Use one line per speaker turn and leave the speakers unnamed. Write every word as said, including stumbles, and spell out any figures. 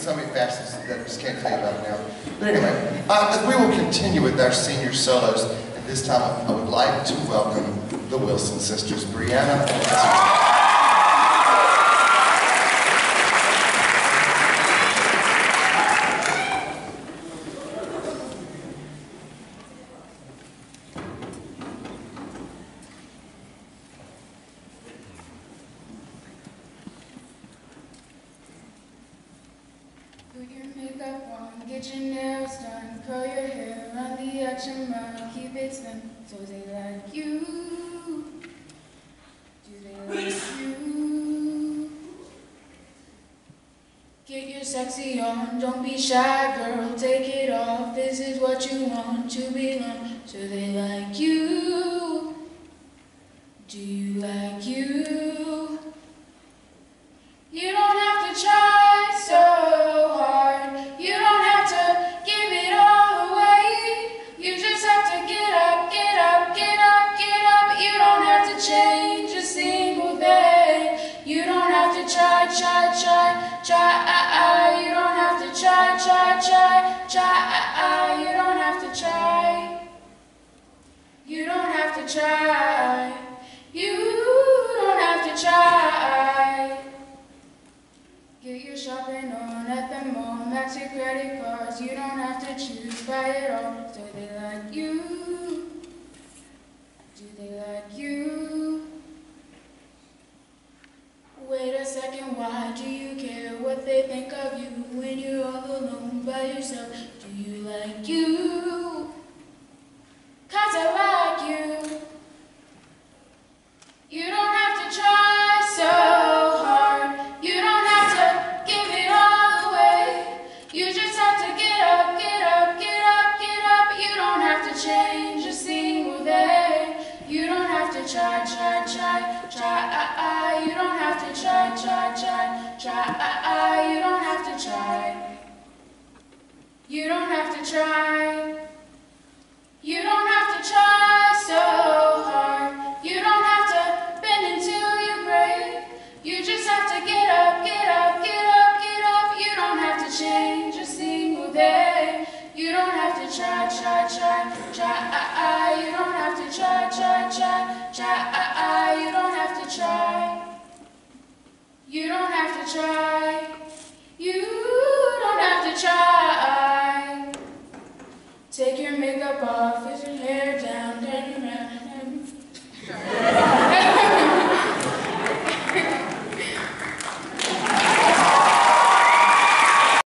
so many facets that I just can't tell you about now. But anyway, uh, we will continue with our senior solos. At this time, I would like to welcome the Wilson sisters, Brianna and Ezra.
Put your makeup on, get your nails done, curl your hair, run the action run, keep it slim, so they like you. Do they like you? Get your sexy on, don't be shy, girl, take it off, this is what you want to belong, so they like you. Do you like you? You don't have to try so hard. You don't have to give it all away. You just have to get up, get up, get up, get up. You don't have to change a single day. You don't have to try, try, try, try. You don't have to try, try, try, try. You don't have to try. You don't have to try. You don't have to try. Get your shopping on at the mall, max your credit cards, you don't have to choose, buy it all, so they like you. Do they like you? Wait a second, why do you care what they think of you when you're all alone by yourself? Do you like you? Cause I like you. You don't have to try so hard. You don't have to give it all away. You just have to get up, get up, get up, get up. You don't have to change a single day. You don't have to try, try, try, try. You don't have to try, try, try, try. You